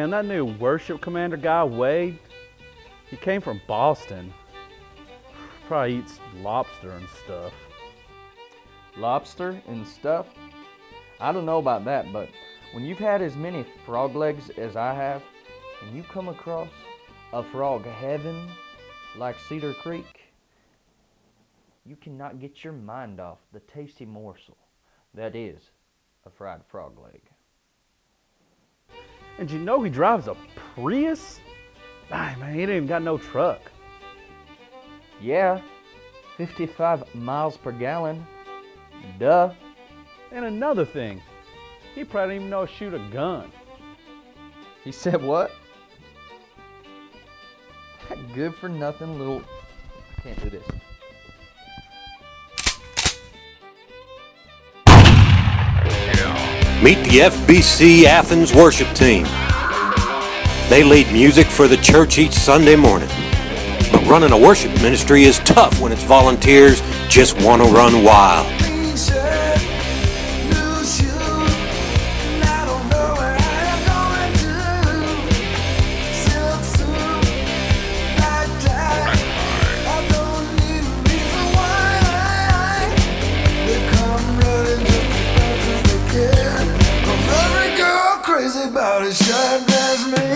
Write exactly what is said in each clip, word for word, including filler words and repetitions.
and that new worship commander guy, Wade, he came from Boston. Probably eats lobster and stuff. Lobster and stuff? I don't know about that, but when you've had as many frog legs as I have, and you come across a frog heaven like Cedar Creek, you cannot get your mind off the tasty morsel that is a fried frog leg. And you know he drives a Prius? Ah, man, he ain't even got no truck. Yeah, fifty-five miles per gallon. Duh. And another thing, he probably don't even know how to shoot a gun. He said what? That good for nothing little... I can't do this. Meet the F B C Athens worship team. They lead music for the church each Sunday morning. But running a worship ministry is tough when its volunteers just want to run wild. About as sharp as me.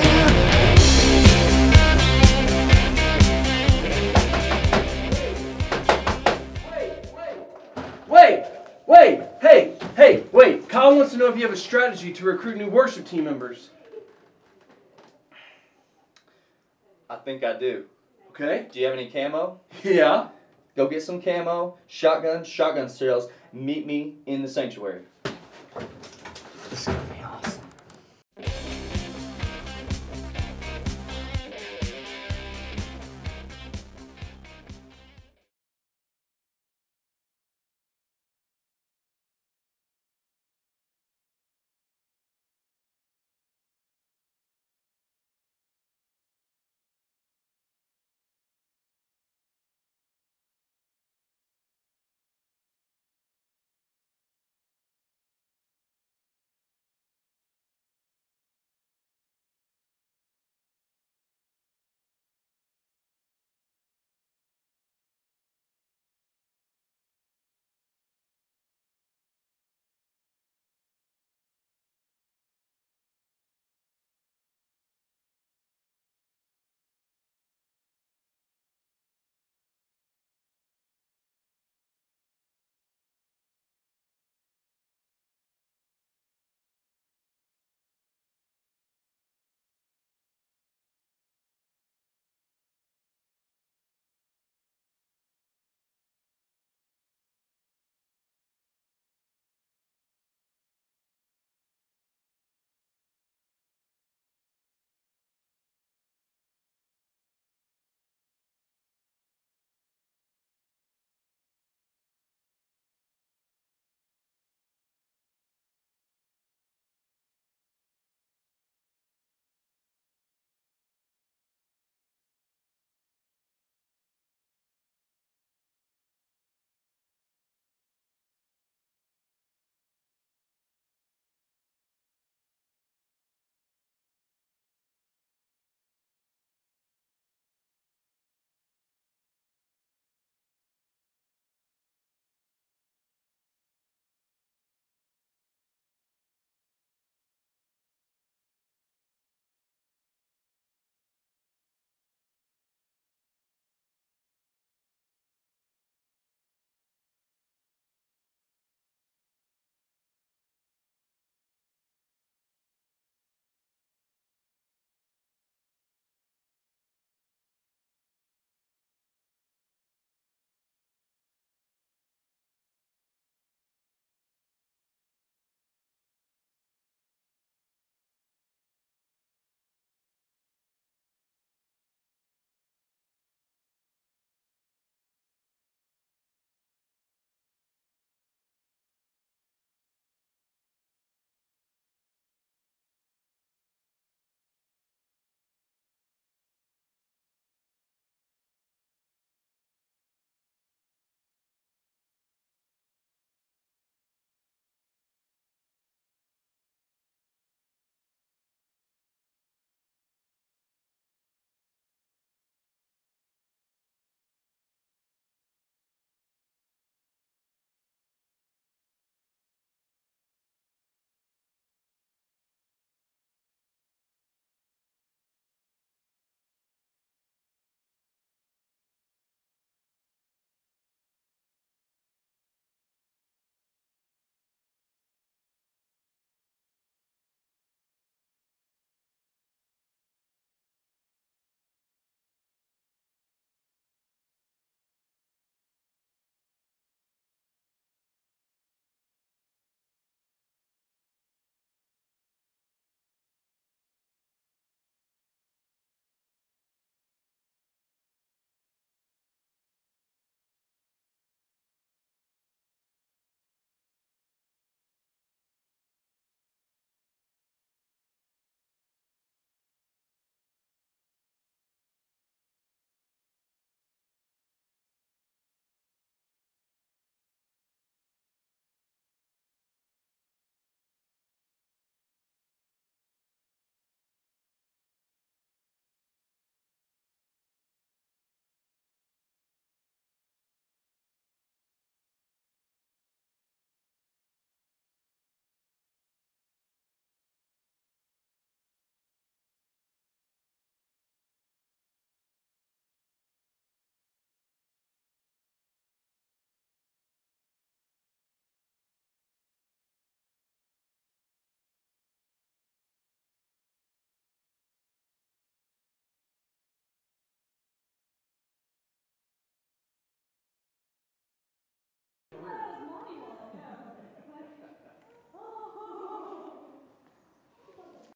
Wait, wait, hey, hey, wait. Colin wants to know if you have a strategy to recruit new worship team members. I think I do. Okay. Do you have any camo? Yeah. Go get some camo, shotgun, shotgun shells. Meet me in the sanctuary. Let's go.